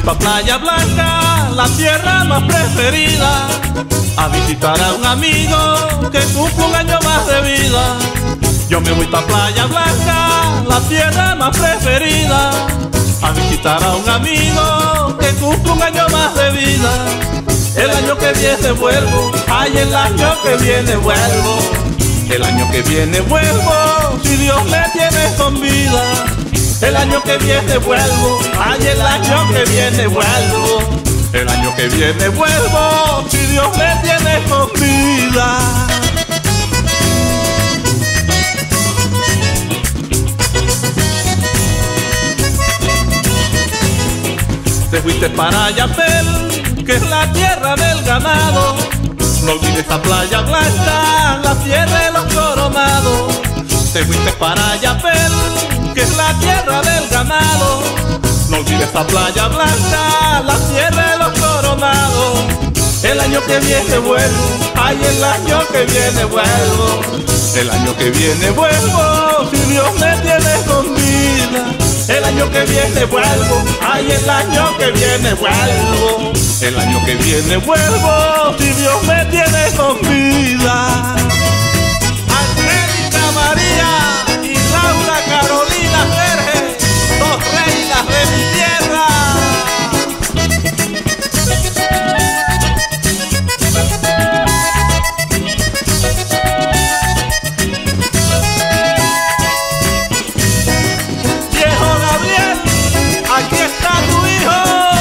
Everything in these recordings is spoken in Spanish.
pa' Playa Blanca, la tierra más preferida, a visitar a un amigo que cumple un año más de vida. Yo me voy pa' Playa Blanca, la tierra más preferida, a visitar a un amigo que cumple un año más de vida. El año que viene vuelvo, ay, el año que viene vuelvo. El año que viene vuelvo, si Dios me tiene con vida. El año que viene vuelvo, ay, el año que viene vuelvo. El año que viene vuelvo, si Dios me tiene con vida. Te fuiste para Yapel, que es la tierra del ganado. No olvides a Playa Blanca, la tierra de los coronados. Te fuiste para Yapel, que es la tierra del ganado. No olvides a Playa Blanca, la tierra de los coronados. El año que viene vuelvo, ay, el año que viene vuelvo. El año que viene vuelvo, si Dios me tiene con vida. El año que viene vuelvo, ay, el año que viene vuelvo. El año que viene vuelvo, si Dios me tiene con vida. Angélica María y Laura Carolina Verge, dos reinas de mi tierra. Viejo Gabriel, aquí está tu hijo.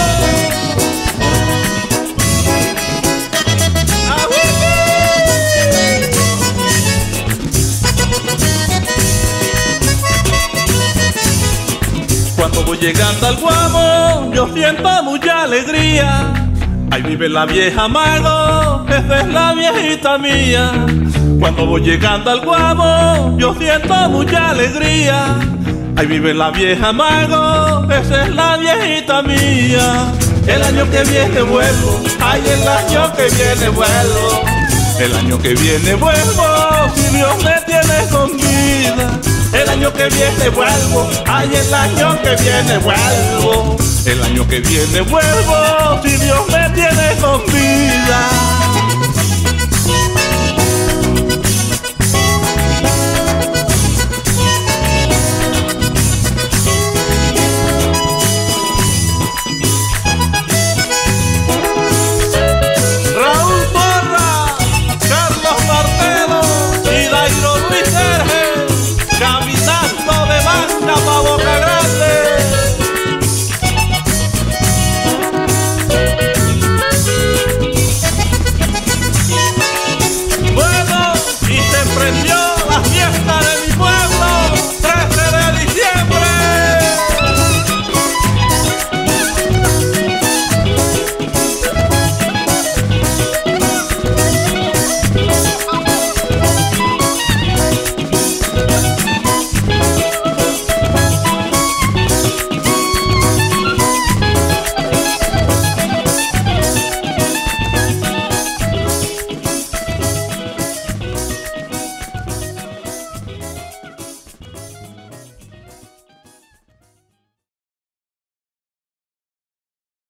Cuando voy llegando al Guamo, yo siento mucha alegría. Ahí vive la vieja Mago, esa es la viejita mía. Cuando voy llegando al Guamo, yo siento mucha alegría. Ahí vive la vieja Mago, esa es la viejita mía. El año que viene vuelvo, ay, el año que viene vuelvo. El año que viene vuelvo, si Dios me tiene con vida. El año que viene vuelvo, ay, el año que viene vuelvo. El año que viene vuelvo, si Dios me tiene con vida.